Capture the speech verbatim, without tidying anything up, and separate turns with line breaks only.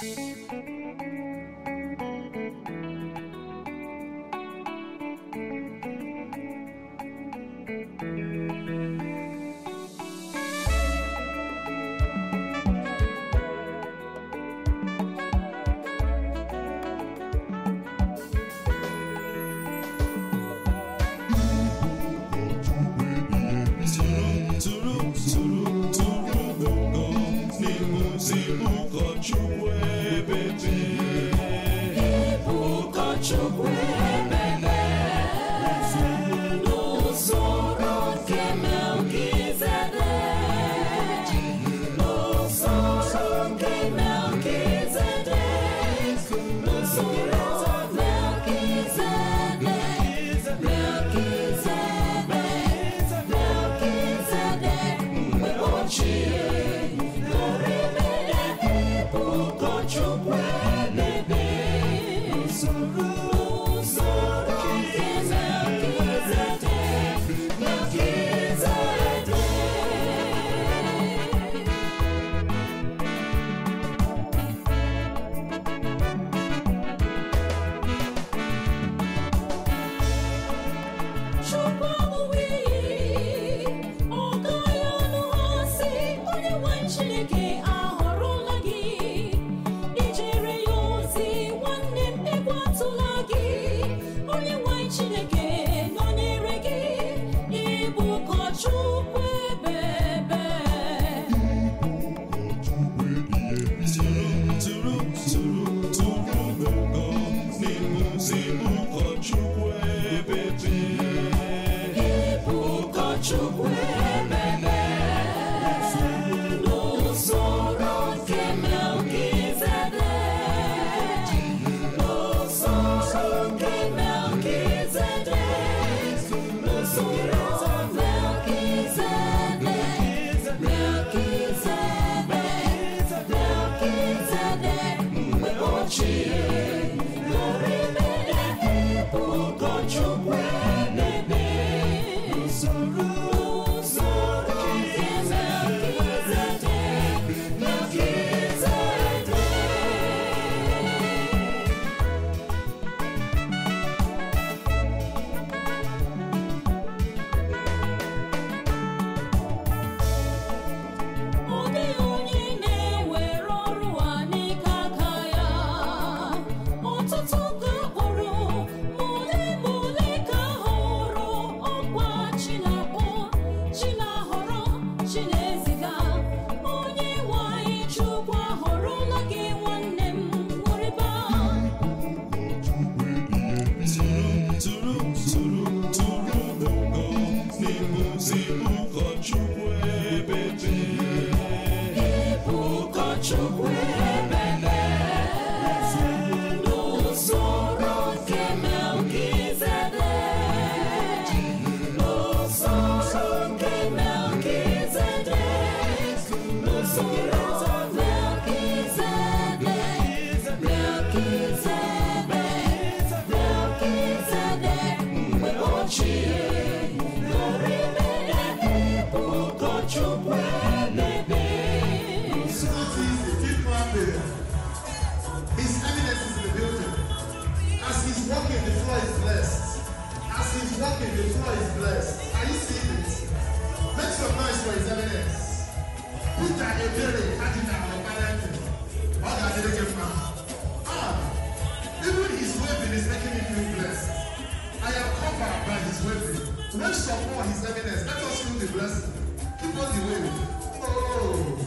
Ukochukwu Ebeebe,
Ukochukwu Ebeebe, n'usoro nke Melkizedek, n'usoro nke Melkizedek, n'usoro Melkizedek, Melkizedek, Melkizedek, mgbe ochie. Ukochukwu Ebeebe, usoro nke Melkizedek, Melkizedek. Chukwu abụghị iyi, ọ gaghị ọnụ ha sị, onye nwe Chineke ahọrọla gị. Onye nwe Chineke nọnyere gị, ịbụ Ukochukwu Ebeebe.
Tụrụ tụrụ tụrụ n'ụlọ n'ịbụzi Ukochukwu Ebeebe,
ịbụ Ukochukwu Ebeebe, n'usoro nke Melkizedek, n'usoro nke Melkizedek, n'usoro Melkizedek, Melkizedek, Melkizedek, mgbe ochie. Ịbụ Ukochukwu Ebeebe, usoro nke Melkizedek, Melkizedek. Ọ dịghị onye na-ewere ọrụ a n'ike aka ya. Ọtụtụ ga-akpọrọ ma ole ma ole ka hụrụ ọkwa Chi na-akpọ, Chi na-ahọrọ, Chi na-eziga. Onye nwe anyị Chukwu ahọrọla gị, nwanne m, ṅụrịba.
tụrụ tụrụ tụrụ n'ụlọ n'ịbụzi Ukochukwu Ebeebe,
Ịbụ Ukochukwu Ebeebe, n'usoro nke Melkizedek, n'usoro nke Melkizedek, n'usoro Melkizedek, Melkizedek, Melkizedek, mgbe ochie. Ịbụ Ukochukwu Ebeebe.
His eminence is in the building. As he's walking, the floor is blessed. As he's walking, the floor is blessed. Are you seeing it? Make some noise for his eminence. Peter Ebere Cardinal Okpaleke. What are they looking for? Ah, even his weapon is making me feel blessed. I am covered by his weapon. When support his eminence, let us feel the blessing. Keep on the way. Oh.